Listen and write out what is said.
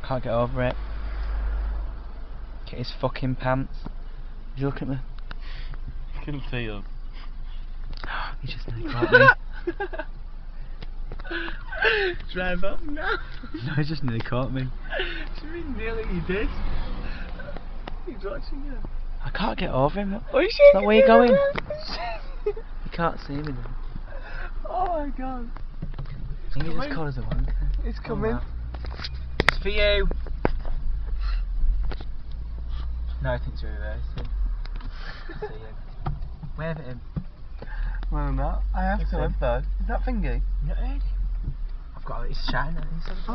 Can't get over it. Get his fucking pants. Did you look at me? I couldn't see him. He just nearly caught me. Drive up now. No, he just nearly caught me. What do you mean nearly you did? He's watching you. I can't get over him. Oh, he's Is that shaking where you're going? you You can't see me then. Oh my god. I think he just called us a wanker. It's coming. wow. It's for you. No, I think it's reversing. See him. Wave at him. No, not. I have to live though. Is that thingy? You not heard him? I've got it. It's shining.